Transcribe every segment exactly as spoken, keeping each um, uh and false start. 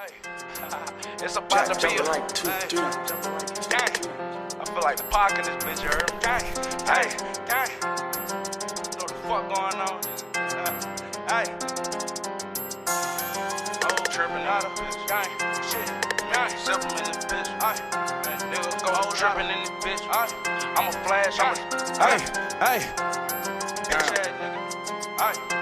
It's about to be a like two, three. Gang. I feel like the park in this bitch, you heard me? Gang. Hey, gang. Know the fuck going on? Uh, hey. Oh, tripping out of bitch. Gang. Shit. Gang. Seven in this bitch. Ay. Nigga go old tripping in this bitch. Ay. I'm a flash. I'm a. Hey. Hey. Bitch ass nigga. Ay.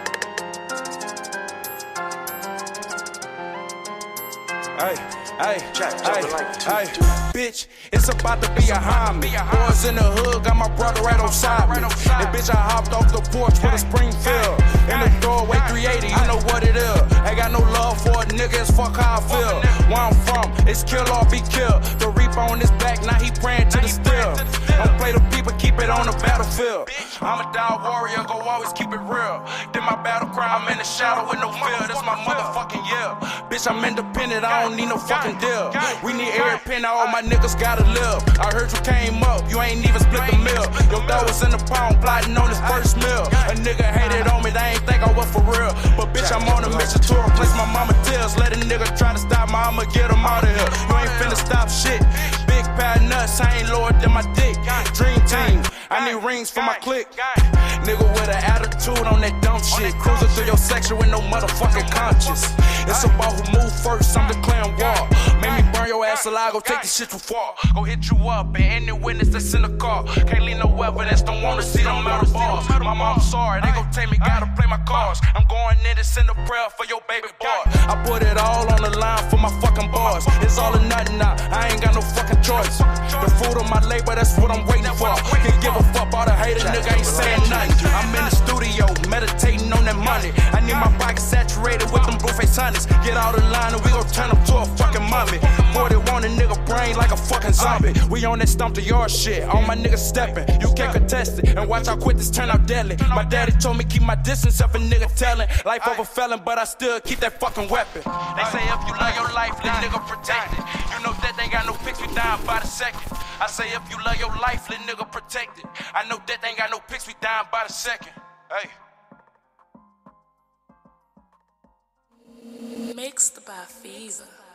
Hey, hey, hey, hey, bitch, it's about to be a homie. Boys in the hood, got my brother right on side me. And bitch, I hopped off the porch for the Springfield. In the doorway three eighty, you know what it is. Ain't got no love for a nigga, it's fuck how I feel. Where I'm from, it's kill or be killed. The reaper on his back, now he praying to the still. Don't play the people, keep it on the battlefield. I'm a dog warrior, go always keep it real. Then my battle cry, I'm in the shadow with no fear. That's my motherfucking yeah. Bitch, I'm independent, I don't need no fucking deal. We need every penny, all my niggas gotta live. I heard you came up, you ain't even split the meal. Your dog was in the pound, plotting on his first meal. A nigga hated on me, they ain't think I was for real. But bitch, I'm on a mission to replace my mama tears. Let a nigga try to stop me, I'ma get him out of here. You ain't finna stop shit. Big pad nuts, I ain't lower than my dick. Dream team, I need rings for my clique. Nigga with an attitude on that dumb shit. Cruising through your section with no motherfucking conscience. It's about who move first, I'm declaring war. Make me burn your ass alive, go take this shit too far. Go hit you up and any witness that's in the car. Can't leave no evidence, don't wanna see them metal balls. My mom's sorry, they gon' take me, gotta play my cards. I'm going in to send a prayer for your baby boy. I put it all on the line for my fucking boys. It's all or nothing now, I ain't got no fucking choice. The food on my labor, that's what I'm waiting for. Can't give a fuck about a hater, nigga ain't saying nothing. I'm in the studio, meditating on that money. I need my pocket saturated with them blueface honeys. Get out of line and we gon' turn them to a fucking mummy. Boy, they want a nigga brain like a fucking zombie. We on that stomp to your shit, all my niggas stepping. You can't contest it, and watch how quick this turn out deadly. My daddy told me keep my distance if a nigga telling. Life of a felon, but I still keep that fucking weapon. They say if you love your life, let nigga protect it. You know that they ain't got no pics, we dying by the second. I say if you love your life, let nigga protect it. I know that they ain't got no pics, we dying by the second. Hey. Mixed by Fever.